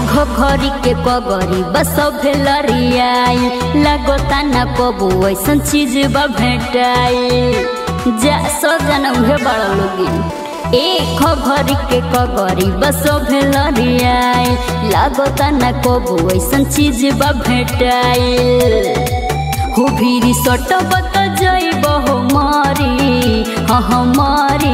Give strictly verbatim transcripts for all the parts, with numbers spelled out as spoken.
घरी के कगरी बस भेलरियाई लगता न कबू ऐसन चीज बा भेटाई जा सजन उहे बड़ लोगी एक घरी के कगरी बस भेलरियाई लगता न कबू ऐसन चीज बा भेटाई हो भीरी सटब त जइब हो मारी हाँ हमारी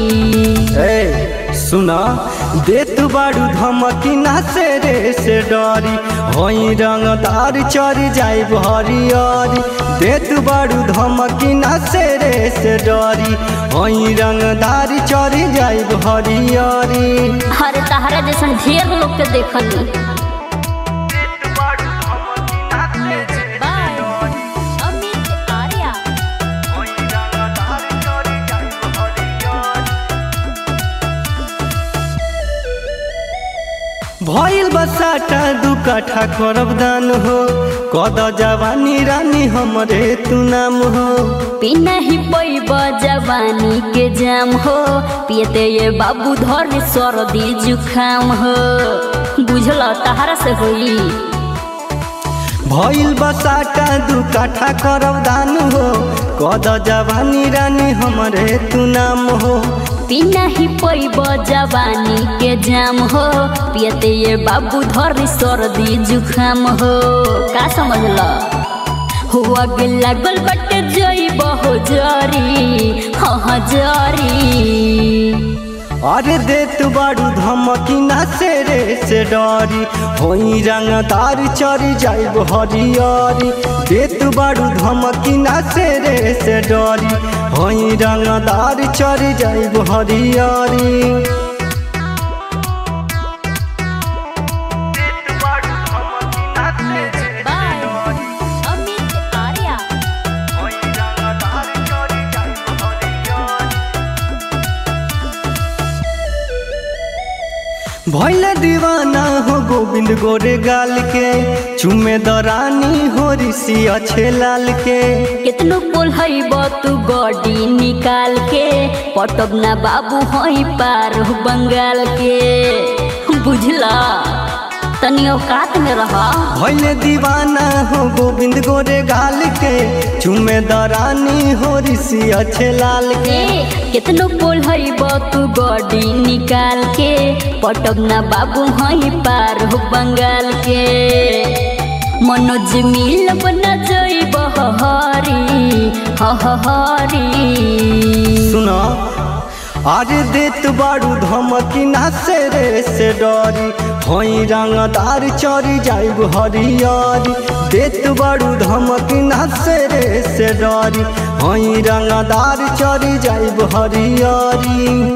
सुना दे तू बारू धमकी ना से रे से डरी होई रंगदार चढ़ जाई हरियारी दे तू बारू धमकी ना से रे से डरी होई रंगदार चढ़ जाई हरियारी। अरे तहरा जैसन ढेर लोग के देखली भइल बसाटा दू कट्ठा करब दान हो कद जवानी रानी हमरे तू नाम हो पीना ही पैब जवानी के जाम हो पियते ये बाबू धर सर्दी जुखाम हो बुझल तहरा से होई भइल बसाटा दू कट्ठा करब दान हो कद जवानी रानी हमरे तू नाम हो पीना ही पैब जवानी के जाम हो पियते ये बाबू धर सर्दी जुखाम हो का समझल हो आगे लागल बटे जइब हो जरी हाँ जरी। अरे दे तू बारू धमकी ना से रे से डरी होई रंगदार चढ़ जाइब हरियारी दे तू बारू धमकी ना से रे से डरी होई रंगदार चढ़ जाइब हरियारी। भइल दीवाना हो गोविंद गोरे गाल के चुमे दरानी हो ऋषि अच्छे लाल के कितनो बोल हई तू गड्डी निकाल के पटब ना बाबू हई पार बंगाल के बुझला तनी औकात में रहा। भइल दीवाना हो गोविंद गोरे गाल के चुमे दरानी हो ऋषि अच्छे लाल के कितनो बोल हई तू गड्डी निकाल के पटब ना बाबू हई पार हो बंगाल के मनोज मिल बना जइब हरी हरी। सुना अरे देत बारू धमकी ना से रे से डरी होई रंगदार चढ़ जाइब हरियारी देत बारू धमकी ना से रे से डरी होई रंगदार चढ़ जाइब हरियारी।